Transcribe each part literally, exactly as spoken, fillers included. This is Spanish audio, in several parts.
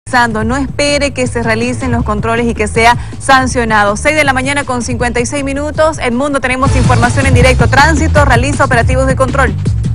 No espere que se realicen los controles y que sea sancionado. seis de la mañana con cincuenta y seis minutos. En Mundo tenemos información en directo. Tránsito realiza operativos de control.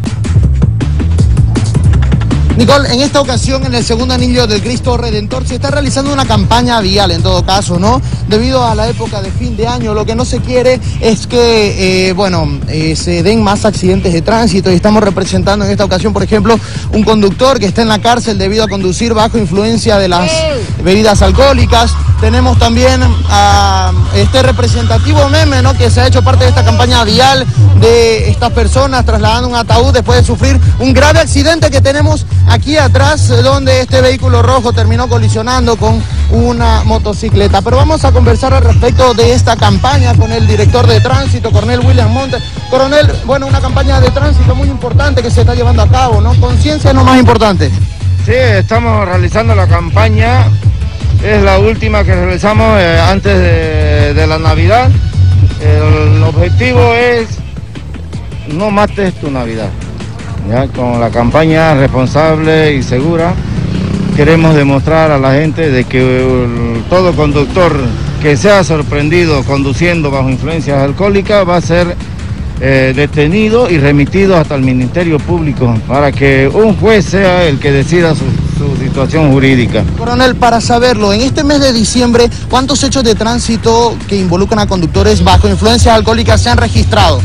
Nicole, en esta ocasión, en el segundo anillo del Cristo Redentor, se está realizando una campaña vial, en todo caso, ¿no? Debido a la época de fin de año, lo que no se quiere es que, eh, bueno, eh, se den más accidentes de tránsito, y estamos representando en esta ocasión, por ejemplo, un conductor que está en la cárcel debido a conducir bajo influencia de las bebidas alcohólicas. Tenemos también a este representativo meme, ¿no?, que se ha hecho parte de esta campaña vial de estas personas trasladando un ataúd después de sufrir un grave accidente que tenemos aquí atrás, donde este vehículo rojo terminó colisionando con una motocicleta. Pero vamos a conversar al respecto de esta campaña con el director de tránsito, coronel William Montes. Coronel, bueno, una campaña de tránsito muy importante que se está llevando a cabo, ¿no? Conciencia es lo más importante. Sí, estamos realizando la campaña, es la última que realizamos eh, antes de, de la Navidad. El objetivo es no mates tu Navidad. Ya, con la campaña responsable y segura, queremos demostrar a la gente de que el, todo conductor que sea sorprendido conduciendo bajo influencias alcohólicas va a ser eh, detenido y remitido hasta el Ministerio Público para que un juez sea el que decida su, su situación jurídica. Coronel, para saberlo, en este mes de diciembre, ¿cuántos hechos de tránsito que involucran a conductores bajo influencias alcohólicas se han registrado?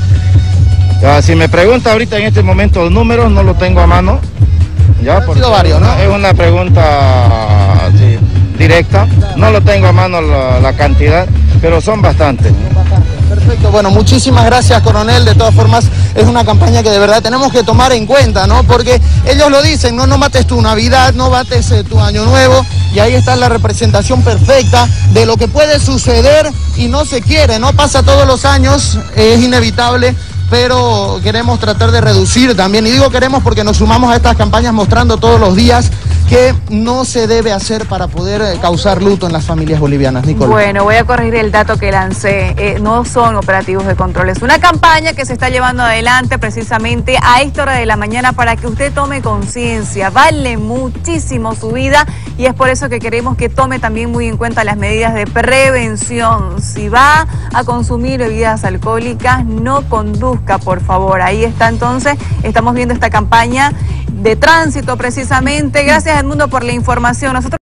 Ya, si me pregunta ahorita en este momento los números, no lo tengo a mano. Ya, porque sido varios, ¿no? Es una pregunta sí, directa, no lo tengo a mano la, la cantidad, pero son bastantes. Perfecto, bueno, muchísimas gracias, coronel. De todas formas, es una campaña que de verdad tenemos que tomar en cuenta, ¿no? Porque ellos lo dicen, no, no mates tu Navidad, no mates eh, tu Año Nuevo, y ahí está la representación perfecta de lo que puede suceder y no se quiere, ¿no? Pasa todos los años, es inevitable, pero queremos tratar de reducir también, y digo queremos porque nos sumamos a estas campañas mostrando todos los días que no se debe hacer para poder causar luto en las familias bolivianas. Nicole. Bueno, voy a corregir el dato que lancé, eh, no son operativos de control, es una campaña que se está llevando adelante precisamente a esta hora de la mañana para que usted tome conciencia. Vale muchísimo su vida y es por eso que queremos que tome también muy en cuenta las medidas de prevención. Si va a consumir bebidas alcohólicas, no conduzca, por favor. Ahí está, entonces, estamos viendo esta campaña de tránsito precisamente. Gracias, Edmundo, por la información. Nosotros